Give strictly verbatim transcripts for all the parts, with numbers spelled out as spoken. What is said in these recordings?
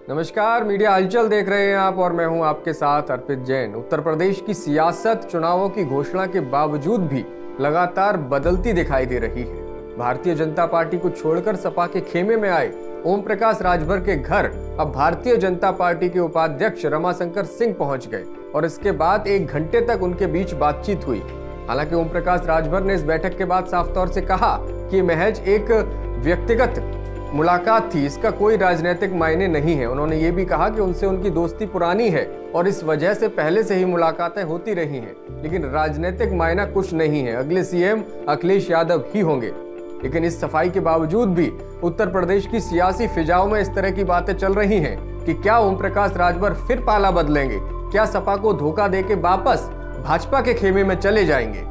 नमस्कार, मीडिया हलचल देख रहे हैं आप और मैं हूं आपके साथ अर्पित जैन। उत्तर प्रदेश की सियासत चुनावों की घोषणा के बावजूद भी लगातार बदलती दिखाई दे रही है। भारतीय जनता पार्टी को छोड़कर सपा के खेमे में आए ओम प्रकाश राजभर के घर अब भारतीय जनता पार्टी के उपाध्यक्ष रमाशंकर सिंह पहुंच गए और इसके बाद एक घंटे तक उनके बीच बातचीत हुई। हालांकि ओम प्रकाश राजभर ने इस बैठक के बाद साफ तौर से कहा कि महज एक व्यक्तिगत मुलाकात थी, इसका कोई राजनीतिक मायने नहीं है। उन्होंने ये भी कहा कि उनसे उनकी दोस्ती पुरानी है और इस वजह से पहले से ही मुलाकातें होती रही हैं, लेकिन राजनीतिक मायना कुछ नहीं है। अगले सीएम अखिलेश यादव ही होंगे। लेकिन इस सफाई के बावजूद भी उत्तर प्रदेश की सियासी फिजाओं में इस तरह की बातें चल रही हैं कि क्या ओम प्रकाश राजभर फिर पाला बदलेंगे, क्या सपा को धोखा देके वापस भाजपा के खेमे में चले जाएंगे।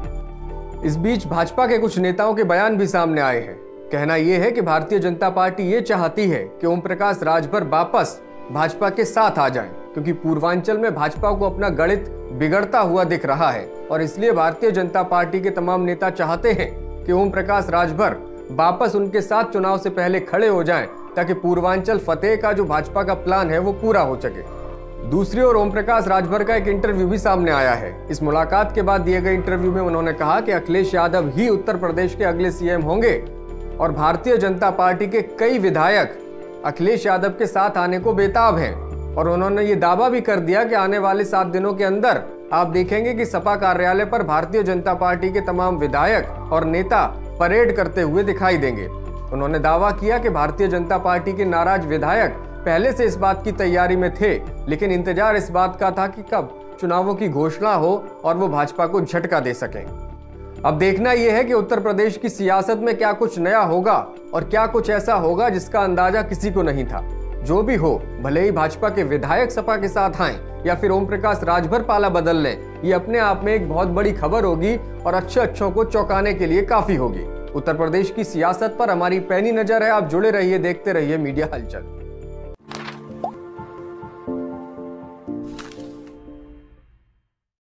इस बीच भाजपा के कुछ नेताओं के बयान भी सामने आए हैं। कहना यह है कि भारतीय जनता पार्टी ये चाहती है कि ओम प्रकाश राजभर वापस भाजपा के साथ आ जाएं, क्योंकि पूर्वांचल में भाजपा को अपना गणित बिगड़ता हुआ दिख रहा है और इसलिए भारतीय जनता पार्टी के तमाम नेता चाहते हैं कि ओम प्रकाश राजभर वापस उनके साथ चुनाव से पहले खड़े हो जाएं, ताकि पूर्वांचल फतेह का जो भाजपा का प्लान है वो पूरा हो सके। दूसरी ओर ओम प्रकाश राजभर का एक इंटरव्यू भी सामने आया है। इस मुलाकात के बाद दिए गए इंटरव्यू में उन्होंने कहा कि अखिलेश यादव ही उत्तर प्रदेश के अगले सीएम होंगे और भारतीय जनता पार्टी के कई विधायक अखिलेश यादव के साथ आने को बेताब हैं। और उन्होंने ये दावा भी कर दिया कि आने वाले सात दिनों के अंदर आप देखेंगे कि सपा कार्यालय पर भारतीय जनता पार्टी के तमाम विधायक और नेता परेड करते हुए दिखाई देंगे। उन्होंने दावा किया कि भारतीय जनता पार्टी के नाराज विधायक पहले से इस बात की तैयारी में थे, लेकिन इंतजार इस बात का था कि कब चुनावों की घोषणा हो और वो भाजपा को झटका दे सकें। अब देखना यह है कि उत्तर प्रदेश की सियासत में क्या कुछ नया होगा और क्या कुछ ऐसा होगा जिसका अंदाजा किसी को नहीं था। जो भी हो, भले ही भाजपा के विधायक सपा के साथ आएं या फिर ओम प्रकाश राजभर पाला बदल लें, ये अपने आप में एक बहुत बड़ी खबर होगी और अच्छे अच्छों को चौंकाने के लिए काफी होगी। उत्तर प्रदेश की सियासत पर हमारी पैनी नजर है। आप जुड़े रहिए, देखते रहिए मीडिया हलचल।